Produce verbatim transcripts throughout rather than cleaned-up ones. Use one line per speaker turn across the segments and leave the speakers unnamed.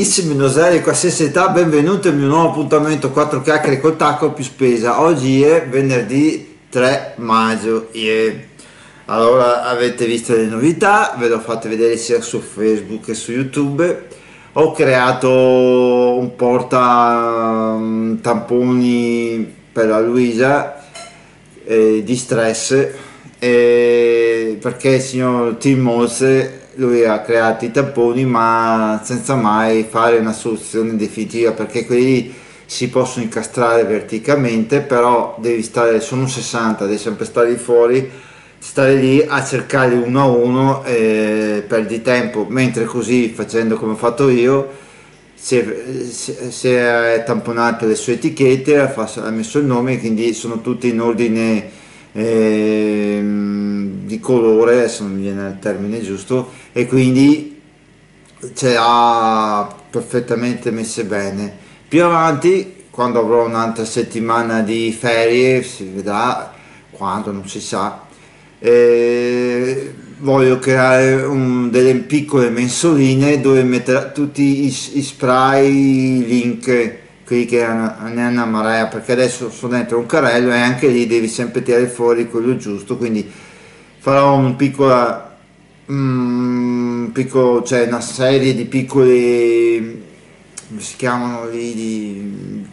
Carissimi noselli di qualsiasi età, benvenuti al mio nuovo appuntamento quattro chiacchiere col tacco più spesa. Oggi è venerdì tre maggio e allora avete visto le novità, ve le ho fatte vedere sia su Facebook che su YouTube. Ho creato un porta mm, tamponi per la Luisa eh, di stress eh, perché il signor Tim Molse lui ha creato i tamponi ma senza mai fare una soluzione definitiva, perché quelli si possono incastrare verticalmente, però devi stare, sono sessanta, devi sempre stare fuori, stare lì a cercare uno a uno e perdi tempo, mentre così facendo come ho fatto io si è, si è tamponato le sue etichette, ha messo il nome, quindi sono tutti in ordine ehm, di colore, adesso non mi viene il termine giusto, e quindi ce l'ha perfettamente messe bene. Più avanti, quando avrò un'altra settimana di ferie, si vedrà quando, non si sa, eh, voglio creare un, delle piccole mensoline dove mettere tutti i, i spray link, quelli che ne hanno una marea, perché adesso sono dentro un carrello e anche lì devi sempre tirare fuori quello giusto, quindi farò un piccola mm, piccolo, cioè una serie di piccoli, come si chiamano lì, di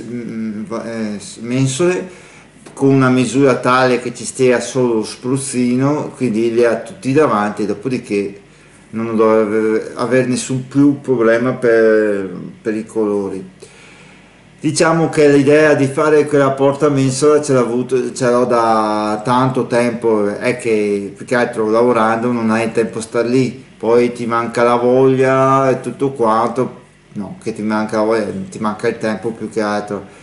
mensole con una misura tale che ci stia solo lo spruzzino, quindi li ha tutti davanti, dopodiché non dovrò avere nessun più problema per, per i colori. Diciamo che l'idea di fare quella porta mensola ce l'ho avuto, ce l'ho da tanto tempo, è che più che altro lavorando non hai tempo star lì, poi ti manca la voglia e tutto quanto, no, che ti manca la voglia, ti manca il tempo più che altro.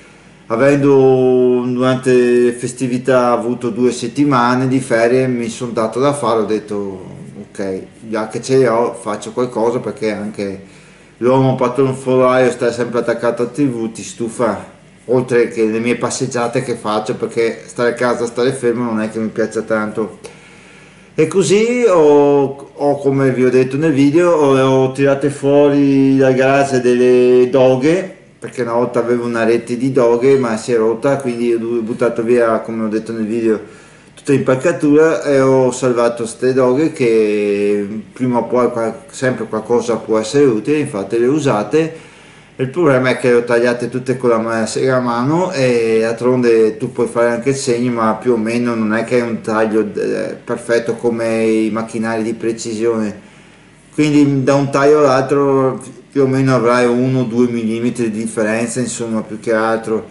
Avendo durante le festività avuto due settimane di ferie mi sono dato da fare, ho detto ok, già che ce le ho faccio qualcosa, perché anche l'uomo patronfolaio sta sempre attaccato a tv, ti stufa, oltre che le mie passeggiate che faccio, perché stare a casa, stare fermo non è che mi piaccia tanto. E così ho, ho come vi ho detto nel video, ho, ho tirato fuori dal garage delle doghe, perché una volta avevo una rete di doghe ma si è rotta, quindi ho buttato via, come ho detto nel video, tutta l'impaccatura e ho salvato queste doghe che prima o poi sempre qualcosa può essere utile, infatti le ho usate. Il problema è che le ho tagliate tutte con la sega a mano e d'altronde tu puoi fare anche il segno, ma più o meno non è che è un taglio perfetto come i macchinari di precisione, quindi da un taglio all'altro più o meno avrai uno o due millimetri di differenza, insomma, più che altro.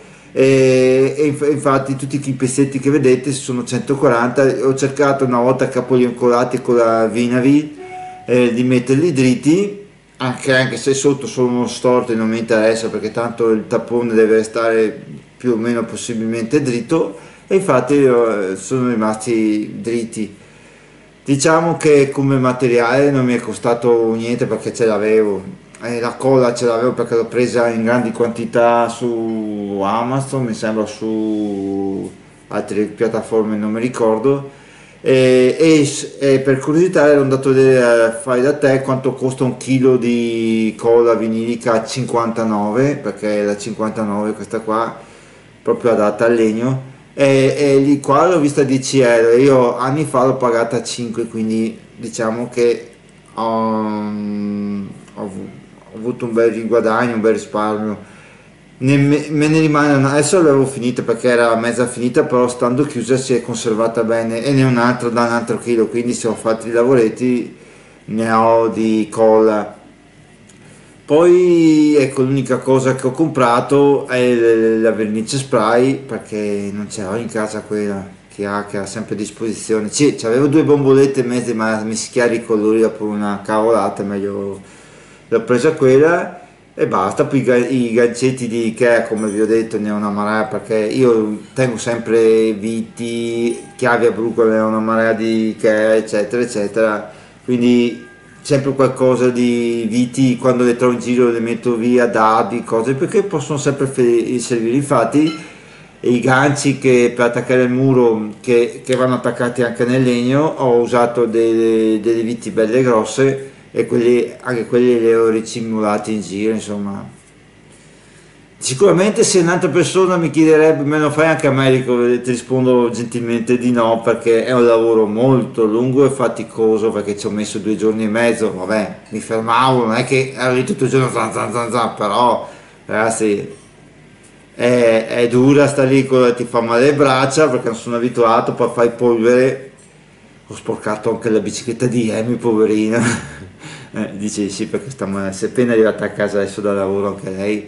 E, e infatti tutti i pezzetti che vedete sono centoquaranta. Ho cercato una volta capoli incolati con la Vinavil eh, di metterli dritti, anche, anche se sotto sono storti non mi interessa, perché tanto il tappone deve restare più o meno possibilmente dritto, e infatti eh, sono rimasti dritti. Diciamo che come materiale non mi è costato niente, perché ce l'avevo. Eh, la colla ce l'avevo perché l'ho presa in grandi quantità su Amazon, mi sembra, su altre piattaforme non mi ricordo, e, e, e per curiosità ero andato a vedere, fai da te, quanto costa un chilo di colla vinilica cinquantanove, perché è la cinquantanove questa qua, proprio adatta al legno, e, e lì qua l'ho vista a dieci euro, io anni fa l'ho pagata a cinque, quindi diciamo che um, ho avuto ho avuto un bel riguadagno, un bel risparmio. Ne, me, me ne rimane una, adesso l'avevo finita perché era mezza finita, però stando chiusa si è conservata bene, e ne ho un altro da un altro chilo, quindi se ho fatto i lavoretti ne ho di colla. Poi ecco, l'unica cosa che ho comprato è la vernice spray, perché non ce l'ho in casa quella che ha, che ha sempre a disposizione. Sì, avevo due bombolette e mezze, ma mischiare i colori dopo una cavolata, meglio l'ho presa quella e basta. Poi i gancetti di Ikea, come vi ho detto, ne ho una marea, perché io tengo sempre viti, chiavi a bruco, ne ho una marea di Ikea, eccetera eccetera, quindi sempre qualcosa di viti, quando le trovo in giro le metto via, dadi, cose, perché possono sempre servire. Infatti i ganci che per attaccare il muro, che, che vanno attaccati anche nel legno, ho usato delle, delle viti belle grosse, e quelli, anche quelli li ho ricimolati in giro, insomma. Sicuramente se un'altra persona mi chiederebbe me lo fai anche a me, dico, ti rispondo gentilmente di no, perché è un lavoro molto lungo e faticoso, perché ci ho messo due giorni e mezzo, vabbè, mi fermavo, non è che ero lì tutto il giorno, zan, zan, zan, zan, però ragazzi è, è dura sta lì, con- ti fa male le braccia perché non sono abituato, poi fai polvere, ho sporcato anche la bicicletta di Amy, poverina. Eh, dice sì perché sta, si è appena arrivata a casa adesso da lavoro anche lei.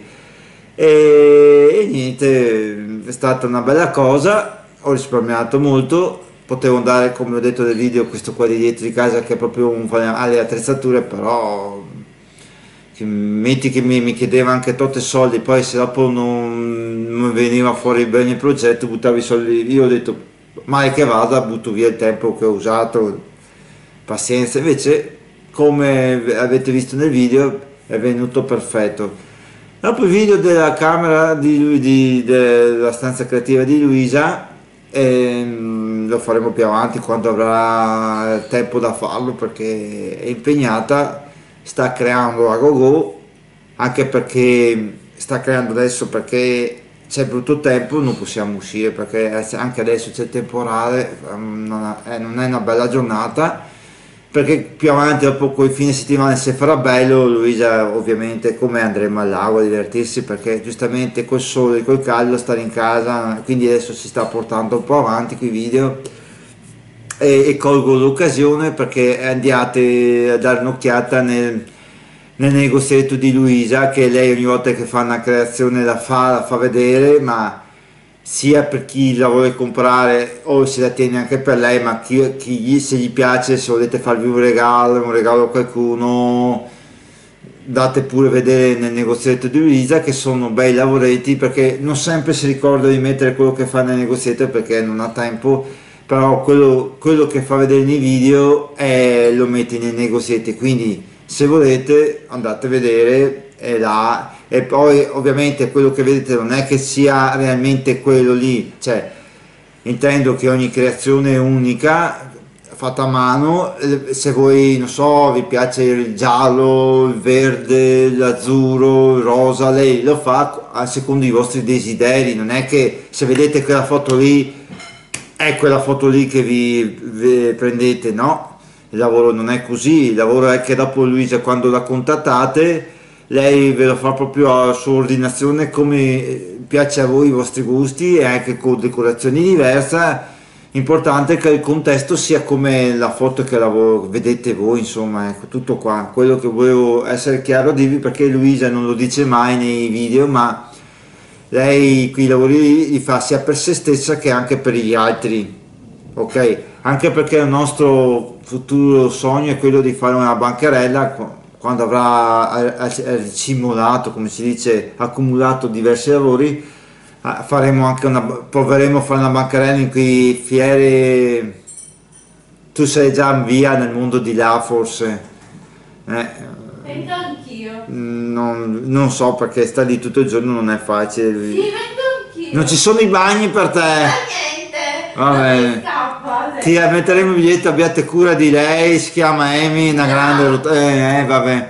E, e niente, è stata una bella cosa, ho risparmiato molto, potevo andare come ho detto nel video, questo qua di dietro di casa che è proprio un alle attrezzature, però che metti che mi, mi chiedeva anche tot soldi, poi se dopo non, non veniva fuori bene il progetto buttavo i soldi, io ho detto mai che vada butto via il tempo che ho usato, pazienza. Invece come avete visto nel video è venuto perfetto. Dopo il video della camera di, lui- di- della stanza creativa di Luisa, ehm, lo faremo più avanti quando avrà tempo da farlo perché è impegnata, sta creando a gogo, anche perché sta creando adesso perché c'è brutto tempo, non possiamo uscire perché anche adesso c'è il temporale, ehm, non è non è una bella giornata, perché più avanti dopo quei fine settimana se farà bello Luisa ovviamente come andremo al lago a divertirsi perché giustamente col sole col caldo stare in casa, quindi adesso si sta portando un po' avanti quei video e, e colgo l'occasione perché andiate a dare un'occhiata nel, nel negozietto di Luisa, che lei ogni volta che fa una creazione la fa, la fa vedere, ma sia per chi la vuole comprare o se la tiene anche per lei, ma chi, chi gli- se gli piace, se volete farvi un regalo, un regalo a qualcuno, date pure vedere nel negozietto di Luisa che sono bei lavoretti, perché non sempre si ricorda di mettere quello che fa nel negozietto perché non ha tempo, però quello, quello che fa vedere nei video è, lo metti nei negozietti, quindi se volete andate a vedere è là. E poi ovviamente quello che vedete non è che sia realmente quello lì, cioè intendo che ogni creazione è unica, fatta a mano, eh, se voi non so vi piace il giallo, il verde, l'azzurro, il rosa, lei lo fa a secondo i vostri desideri, non è che se vedete quella foto lì è quella foto lì che vi, vi prendete, no, il lavoro non è così, il lavoro è che dopo Luisa quando la contattate lei ve lo fa proprio a sua ordinazione come piace a voi, i vostri gusti e anche con decorazioni diverse. Importante è che il contesto sia come la foto che lavoro, vedete voi, insomma, ecco, tutto qua. Quello che volevo essere chiaro a dirvi perché Luisa non lo dice mai nei video, ma lei qui i lavori li fa sia per se stessa che anche per gli altri, ok? Anche perché il nostro futuro sogno è quello di fare una bancarella qu- quando avrà simulato, come si dice, accumulato diversi lavori, ah, faremo anche una, proveremo a fare una bancarella in cui fiere, tu sei già via nel mondo di là forse, eh,
Vendo anch'io.
non, non so perché sta lì tutto il giorno non è facile.
Sì, vendo anch'io.
Non ci sono i bagni per te.
Ma niente.
Va
Non
bene.
mi scappa.
Ti metteremo il biglietto, abbiate cura di lei, si chiama Amy, una grande rot- eh, eh, vabbè.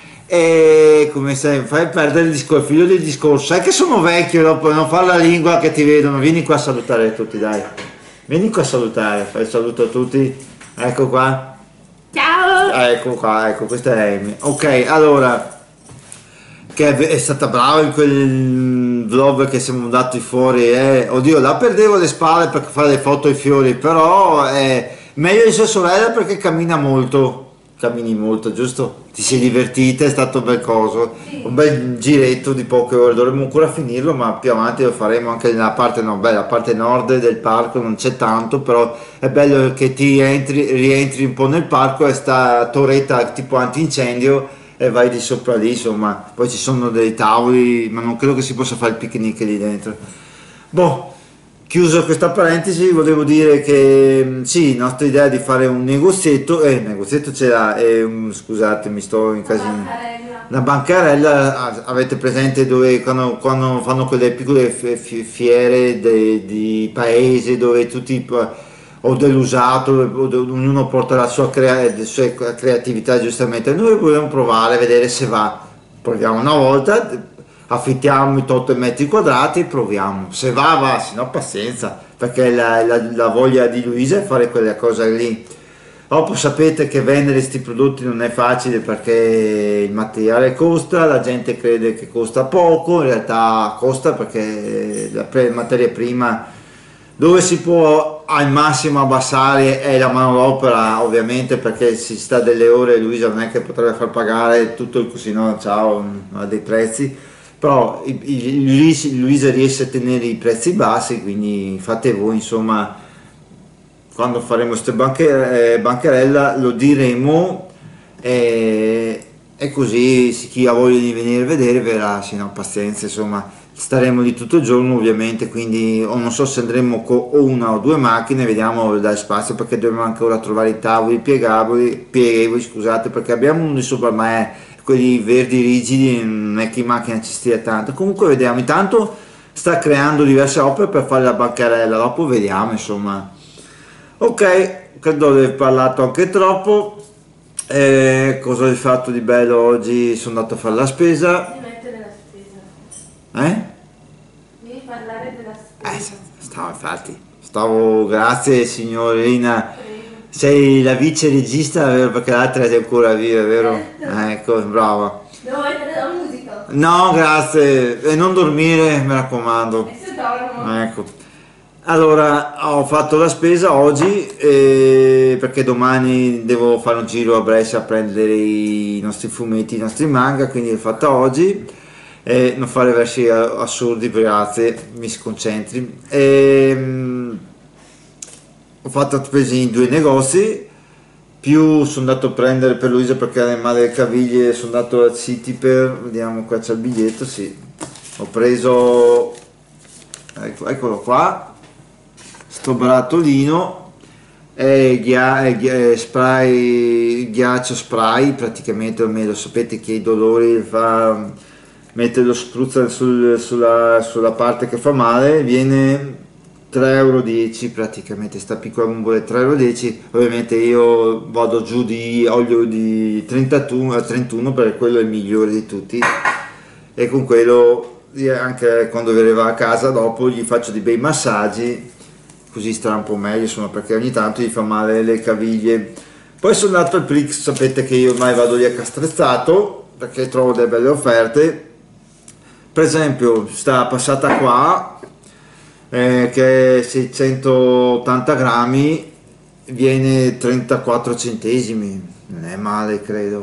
E come sai, fai perdere il discorso, figlio del discorso, sai che sono vecchio dopo, non fare la lingua che ti vedono, vieni qua a salutare tutti, dai. Vieni qua a salutare, fai il saluto a tutti. Ecco qua.
Ciao.
Ecco qua, ecco, questa è Amy. Ok, allora, che è, è stata brava in quel vlog che siamo andati fuori, eh. Oddio, la perdevo le spalle per fare le foto ai fiori, però è meglio di sua sorella perché cammina molto. Cammini molto, giusto? Ti sei divertita, è stato un bel coso,
Sì.
un bel giretto di poche ore, dovremmo ancora finirlo, ma più avanti lo faremo anche nella parte, no, beh, la parte nord del parco non c'è tanto, però è bello che ti entri, rientri un po' nel parco e sta torretta tipo antincendio e vai di sopra lì, insomma, poi ci sono dei tavoli, ma non credo che si possa fare il picnic lì dentro. Boh, chiuso questa parentesi, volevo dire che mh, sì, nostra idea è di fare un negozietto, eh, il negozietto ce l'ha, eh, um, scusate, mi sto incasinando.
Bancarella.
La bancarella, ah, avete presente dove quando, quando fanno quelle piccole f- f- fiere de- di paese dove tutti, pa- o dell'usato, o de- ognuno porta la sua, crea- le sue creatività giustamente. Noi vogliamo provare, vedere se va. Proviamo una volta, affittiamo i tot metri quadrati e proviamo. Se va, va, se no pazienza, perché la, la- la voglia di Luisa è fare quelle cose lì. Dopo sapete che vendere questi prodotti non è facile perché il materiale costa, la gente crede che costa poco, in realtà costa perché la pre- materia prima dove si può al massimo abbassare è la manodopera, ovviamente perché si sta delle ore, Luisa non è che potrebbe far pagare tutto il così, no, ciao, ha dei prezzi, però i- i- Luisa Luisa riesce a tenere i prezzi bassi, quindi fate voi, insomma, quando faremo queste banche, eh, bancarella lo diremo e, e così se chi ha voglia di venire a vedere verrà, se no pazienza, insomma staremo lì tutto il giorno ovviamente, quindi o non so se andremo con o una o due macchine, vediamo dal spazio perché dobbiamo ancora trovare i tavoli piegabili, pieghevoli, scusate, perché abbiamo uno di sopra ma è quelli verdi rigidi, non è che in macchina ci stia tanto, comunque vediamo, intanto sta creando diverse opere per fare la bancarella, dopo vediamo insomma. Ok, credo di aver parlato anche troppo. Eh, cosa ho fatto di bello oggi? Sono andato a fare la spesa.
Devi mettere la spesa.
Eh?
Devi parlare della
Eh,
spesa.
stavo infatti. Stavo, grazie signorina.
Prego.
Sei la vice regista, vero? Perché l'altra è ancora viva, vero?
Certo.
Eh, ecco, brava.
Devo mettere la musica.
No, grazie. E non dormire, mi raccomando.
E se dormo?
Ecco. Allora, ho fatto la spesa oggi eh, perché domani devo fare un giro a Brescia a prendere i nostri fumetti, i nostri manga, quindi l'ho fatta oggi. E non fare versi a- assurdi, grazie, mi sconcentri. Ehm, ho fatto spese in due negozi, più sono andato a prendere per Luisa perché ha le male le caviglie, sono andato al City per, vediamo qua c'è il biglietto, sì. Ho preso, ecco, eccolo qua, sto barattolino è, ghia- è ghia- è spray, ghiaccio spray, praticamente ormai lo sapete che i dolori fa, mette lo spruzzo sul- sulla, sulla parte che fa male, viene tre euro e dieci praticamente, sta piccola bombola tre euro e dieci, ovviamente io vado giù di olio di trentuno, a trentuno perché quello è il migliore di tutti e con quello eh, anche quando arriva a casa dopo gli faccio dei bei massaggi così starà un po' meglio, insomma, perché ogni tanto gli fa male le caviglie. Poi sono andato al Prix, sapete che io ormai vado lì a Castrezzato perché trovo delle belle offerte. Per esempio, sta passata qua eh, che è seicentottanta grammi, viene trentaquattro centesimi, non è male, credo.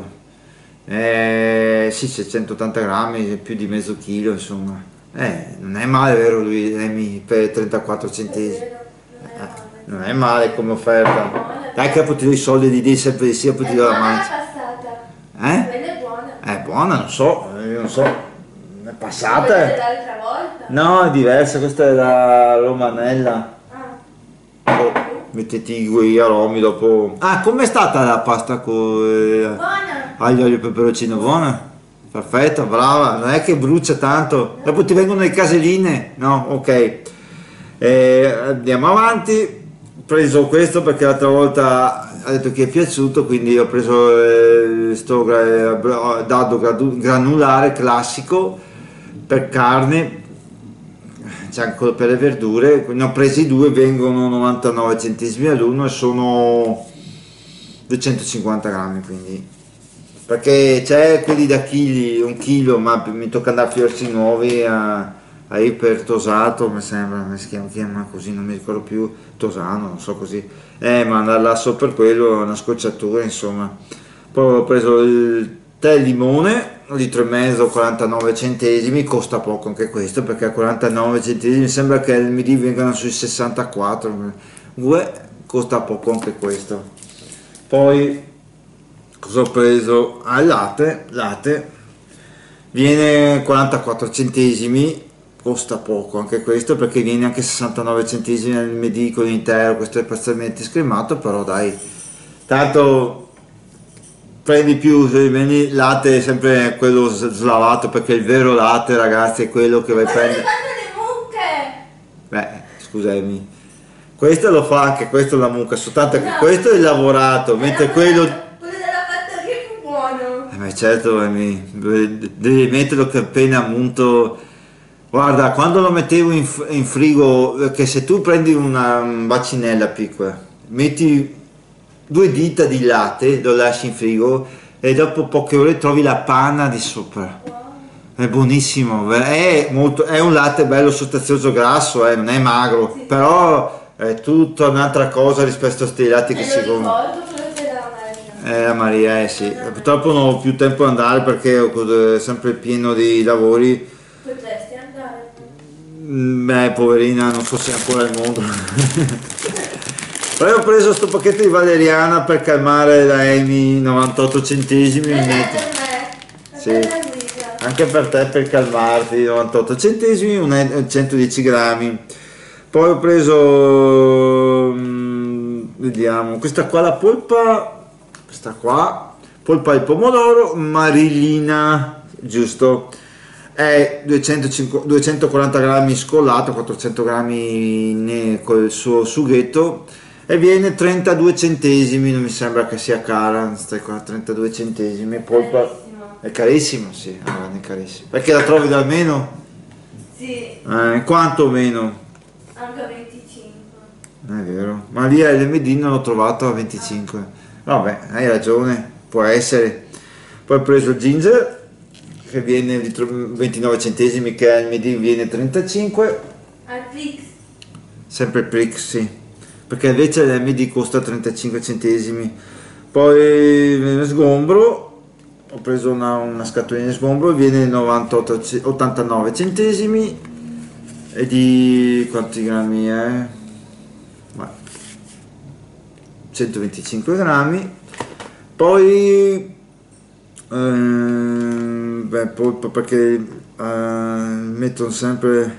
Eh, sì, seicentottanta grammi, più di mezzo chilo, insomma. Eh, non è male, vero lui, Emi, per trentaquattro
È
centesimi.
vero, non è male.
Non è male come offerta.
Buona.
Dai che poi ti do i soldi di D sempre di sì, poi
È
ti do la
buona la
mancia.
passata.
Eh?
Quella è buona.
È buona, non so, io non so. È
Quella
passata?
dell'altra volta?
No, è diversa, questa è la romanella.
Ah,
Oh, mettiti gli aromi dopo. Ah, com'è stata la pasta con eh,
buona.
aglio, olio e peperoncino? Buona? Perfetta, brava, non è che brucia tanto. Dopo ti vengono le caselline? No, ok. Eh, andiamo avanti. Ho preso questo perché l'altra volta ha detto che è piaciuto, quindi ho preso eh, sto gra- dado gradu- granulare classico per carne, c'è anche quello per le verdure, ne ho presi due, vengono novantanove centesimi all'uno e sono duecentocinquanta grammi, quindi perché c'è quelli da chili, un chilo, ma mi tocca andare a Fiorci Nuovi a, a Iper Tosato, mi sembra, mi si chiama, chiama così, non mi ricordo più, Tosano, non so così, eh, ma andare là solo per quello è una scocciatura, insomma. Poi ho preso il tè limone, un litro e mezzo, quarantanove centesimi, costa poco anche questo, perché a quarantanove centesimi mi sembra che al midi vengano sui sessantaquattro, Uè, costa poco anche questo. Poi cosa ho preso? Ah, il latte, latte, viene quarantaquattro centesimi, costa poco anche questo perché viene anche sessantanove centesimi nel medicolo intero, questo è parzialmente scremato, però dai, tanto prendi più, se vieni latte è sempre quello s- slavato perché il vero latte ragazzi è quello che vai a
Ma dove
prendere.
vanno le mucche?
Beh, scusami. Questo lo fa anche questo la mucca, soltanto che
No.
questo è lavorato, mentre quello...
Quello della fattoria è più buono.
Eh, ma certo, eh, mi- devi metterlo che appena munto. Guarda, quando lo mettevo in, f- in frigo, che se tu prendi una mm, bacinella piccola, metti due dita di latte, lo lasci in frigo e dopo poche ore trovi la panna di sopra.
Wow.
È buonissimo, è, molto, è un latte bello sostanzioso grasso, eh, non è magro,
Sì.
però è tutta un'altra cosa rispetto a questi latti che
Me
si
lo
comprano.
ricordo quello della Maria.
Eh, la Maria, eh sì, purtroppo non ho più tempo di andare perché ho sempre pieno di lavori.
Potresti andare.
Mm, Beh, poverina, non so se è ancora al mondo. Poi ho preso sto pacchetto di valeriana per calmare la Amy, novantotto centesimi.
Non
mi
è
metto-
per me. È
Sì.
per la guida.
Anche per te per calmarti, novantotto centesimi, un e- centodieci grammi. Poi ho preso, mm, vediamo, questa qua la polpa, questa qua, polpa di pomodoro, marillina, giusto? È duecentocinquanta duecentoquaranta grammi scollato, quattrocento grammi ne- col suo sughetto e viene trentadue centesimi, non mi sembra che sia cara, stai qua, trentadue centesimi, polpa...
Bellissimo.
È carissimo, sì, ah, è carissimo. Perché la trovi da meno?
Sì,
Eh, quanto meno?
anche a venticinque.
È vero. Ma lì all'M D non l'ho trovato a venticinque. Vabbè, hai ragione, può essere. Poi ho preso il ginger, che viene di tro- ventinove centesimi, che all'M D viene trentacinque.
Al Pix.
Sempre il Prix, sì. Perché invece l'M D costa trentacinque centesimi. Poi eh, sgombro. Ho preso una, una scatolina di sgombro, viene novantotto, ce- ottantanove centesimi e di quanti grammi è? Ma, centoventicinque grammi. Poi ehm, beh, polpa perché eh, mettono sempre,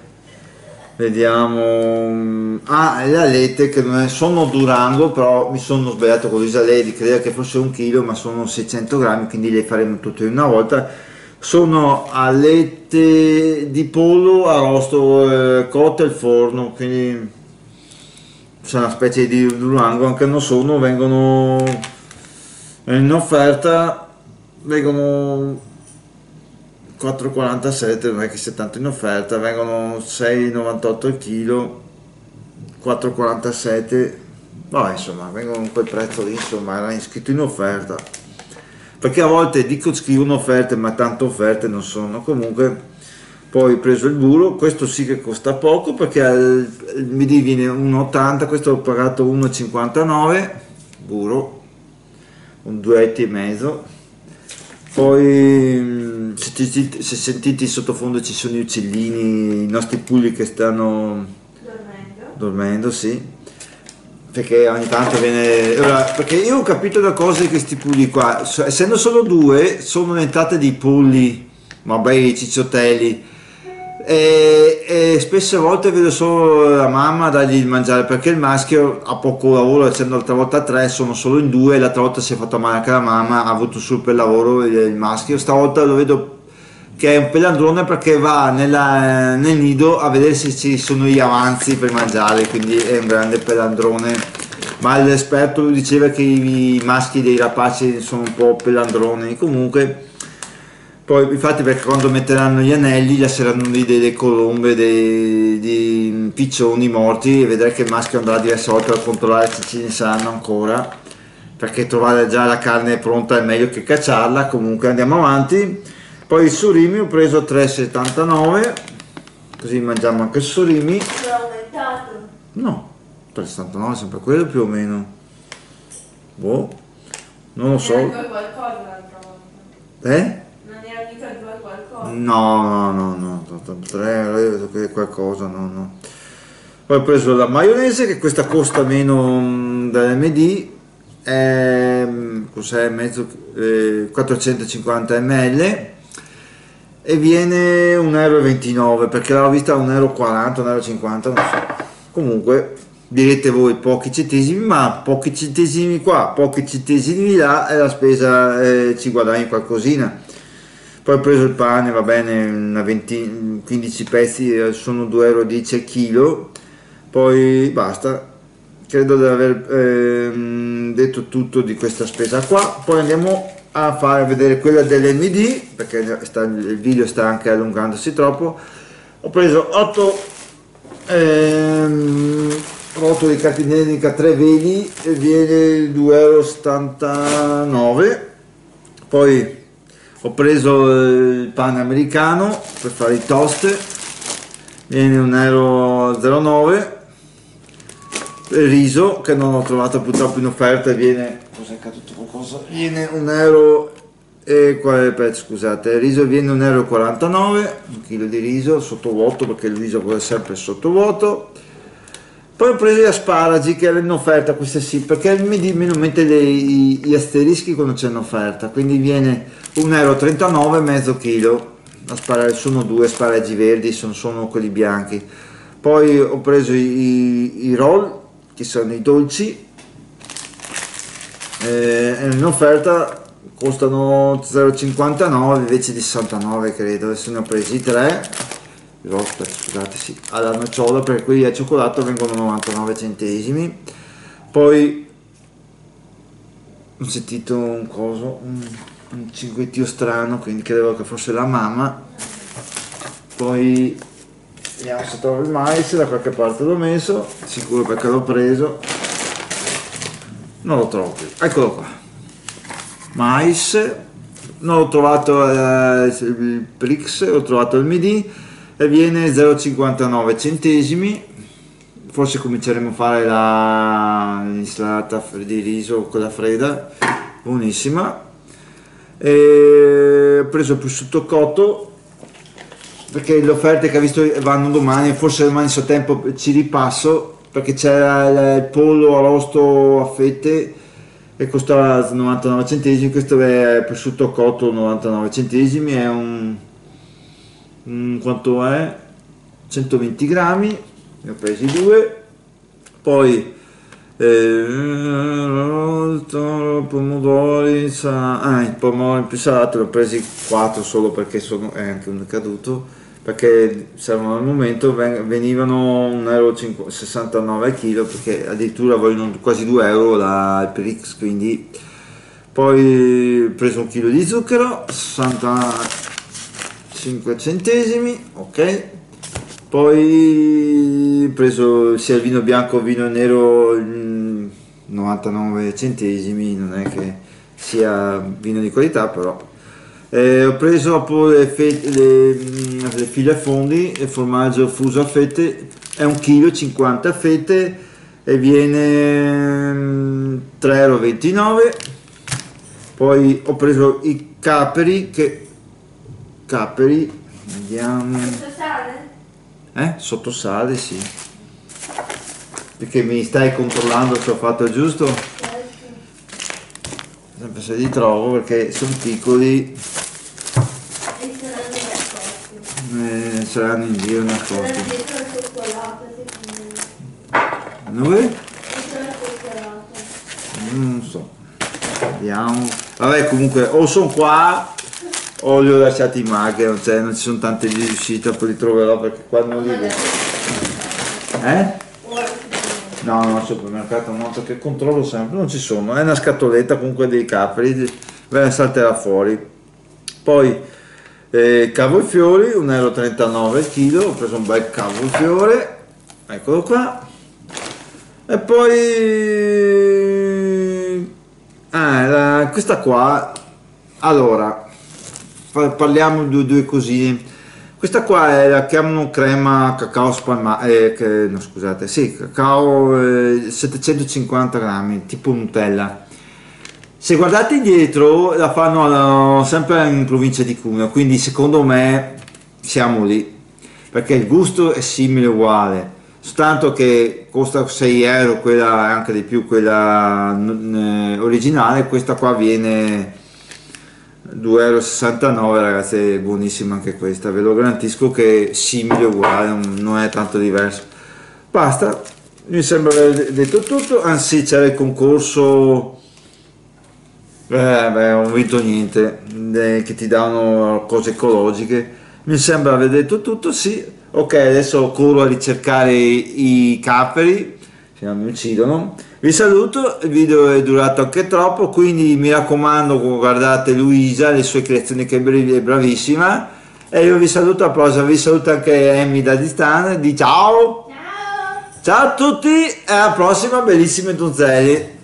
vediamo, ah, le alette che non è- sono Durango, però mi sono sbagliato con l'Isa, lei credeva che fosse un chilo, ma sono seicento grammi, quindi le faremo tutte in una volta. Sono alette di pollo arrosto eh, cotte al forno, quindi c'è una specie di Durango, anche non sono, vengono in offerta, vengono quattro virgola quarantasette, non è che sia tanto in offerta, vengono sei virgola novantotto al chilo, quattro virgola quarantasette, vabbè, insomma, vengono a quel prezzo lì, insomma, era scritto in offerta, perché a volte dico scrivono offerte, ma tante offerte non sono. Comunque poi ho preso il burro, questo sì che costa poco perché al il midì viene uno virgola ottanta, questo ho pagato uno virgola cinquantanove, burro, un due etti e mezzo. Poi mm, se, ti- se sentite in sottofondo ci sono gli uccellini, i nostri pulli che stanno
Dormendo.
dormendo, sì, perché ogni tanto viene ora, perché io ho capito una cosa di questi pulli qua, so- essendo solo due sono diventate dei polli, vabbè, i cicciottelli, e, e spesse volte vedo solo la mamma dargli il mangiare perché il maschio ha poco lavoro, essendo l'altra volta tre sono solo in due, l'altra volta si è fatto male anche la mamma, ha avuto sul per lavoro il, il maschio, stavolta lo vedo che è un pelandrone perché va nella- nel nido a vedere se ci sono gli avanzi per mangiare, quindi è un grande pelandrone, ma l'esperto lui diceva che i maschi dei rapaci sono un po' pelandroni. Comunque poi infatti perché quando metteranno gli anelli lasceranno lì delle colombe, dei, di piccioni morti, e vedrai che il maschio andrà diverse volte a controllare se ce ne saranno ancora, perché trovare già la carne pronta è meglio che cacciarla. Comunque andiamo avanti. Poi il surimi ho preso tre virgola settantanove, così mangiamo anche il surimi.
L'ho aumentato.
No, tre virgola settantanove è sempre quello più o meno. Boh, non lo so.
Non era qualcosa l'altra volta.
Eh?
Non era mica due qualcosa.
No, no, no, no, tre è qualcosa, no, no. Poi ho preso la maionese, che questa costa meno mm, dell'M D, è, cos'è, mezzo, eh, quattrocentocinquanta millilitri, e viene un euro e ventinove, perché l'avevo vista a un euro e quaranta, un euro e cinquanta, non so. Comunque direte voi pochi centesimi, ma pochi centesimi qua, pochi centesimi là, e la spesa eh, ci guadagni qualcosina. Poi ho preso il pane, va bene, una venti, quindici pezzi, eh, sono due euro e dieci al chilo. Poi basta, credo di aver ehm, detto tutto di questa spesa qua. Poi andiamo a fare vedere quella dell'M D, perché sta, il video sta anche allungandosi troppo. Ho preso otto ehm, rotoli di carta tre veli e viene due euro e settantanove. Poi ho preso il pane americano per fare i toast, viene un euro e zero nove. Il riso che non ho trovato purtroppo in offerta viene, cos'è caduto qualcosa? Viene un euro e scusate, il riso viene un euro e quarantanove, un chilo di riso sottovuoto, perché il riso è sempre sottovuoto. Poi ho preso gli asparagi che erano in offerta, queste sì, perché mi dicono mettere gli asterischi quando c'è in offerta, quindi viene un euro e trentanove mezzo chilo. Asparagi, sono due asparagi verdi, sono, sono quelli bianchi. Poi ho preso i, i roll, che sono i dolci, eh, in offerta costano zero virgola cinquantanove invece di sessantanove credo. Adesso ne ho presi tre. Oh, aspetta, scusate, sì, alla nocciola, perché quelli al cioccolato vengono novantanove centesimi. Poi ho sentito un coso, un, un cinguettio strano, quindi credevo che fosse la mamma. Poi vediamo se trovo il mais, da qualche parte l'ho messo, sicuro perché l'ho preso, non lo trovo più, eccolo qua, mais, non ho trovato eh, il Prix, ho trovato il midi e viene zero virgola cinquantanove centesimi. Forse cominceremo a fare la l'insalata di riso, quella fredda, buonissima. E ho preso il prosciutto cotto, perché le offerte che ho visto vanno domani, forse domani so tempo ci ripasso, perché c'era il pollo arrosto a fette e costava novantanove centesimi. Questo è il prosciutto cotto, novantanove centesimi, è un, un quanto è? centoventi grammi, ne ho presi due. Poi eh, pomodori, ah, i pomodori più salati, ne ho presi quattro solo perché sono, è anche un caduto, perché servono al momento, venivano un euro e sessantanove al chilo, perché addirittura vogliono quasi due euro la, il Prix, quindi. Poi ho preso un chilo di zucchero, sessantacinque centesimi, ok. Poi ho preso sia il vino bianco che il vino nero, novantanove centesimi, non è che sia vino di qualità, però. Eh, ho preso dopo le, le, le file a fondi, il formaggio fuso a fette, è un chilo cinquanta fette e viene tre euro e ventinove. Poi ho preso i caperi, che caperi, vediamo,
Sottosale?
eh? Sottosale, sì, perché mi stai controllando se ho fatto giusto? Sempre se li trovo, perché sono piccoli. Eh, saranno in giro nascosti. Dove? Non so, vediamo. Vabbè, comunque o sono qua o li ho lasciati in macchina, cioè non ci sono tante vie di uscita, poi li troverò, perché qua non li vedo. Eh? No, no, al supermercato no, perché controllo sempre, non ci sono. È una scatoletta comunque dei capri, ve ne salterà fuori. Poi eh, cavolfiori, un euro e trentanove al chilo, ho preso un bel cavolfiore, eccolo qua. E poi ah, la, questa qua, allora parliamo di due, due cosine. Questa qua è la chiamano crema cacao spalmata, eh, che, no scusate, sì, cacao eh, settecentocinquanta grammi, tipo Nutella. Se guardate dietro la fanno sempre in provincia di Cuneo, quindi secondo me siamo lì, perché il gusto è simile uguale, soltanto che costa sei euro, quella anche di più, quella eh, originale. Questa qua viene due euro e sessantanove, ragazzi, è buonissima anche questa, ve lo garantisco che è simile uguale, non è tanto diverso. Basta, mi sembra aver detto tutto. Anzi, c'era il concorso, eh, beh, non ho vinto niente, eh, che ti danno cose ecologiche. Mi sembra aver detto tutto, sì. Ok, adesso corro a ricercare i, i caperi, se no mi uccidono. Vi saluto, il video è durato anche troppo, quindi mi raccomando, guardate Luisa, le sue creazioni che è bravissima, e io vi saluto, a prosa, vi saluto anche Amy da distanza, di ciao!
Ciao!
Ciao a tutti e alla prossima, bellissime donzelle!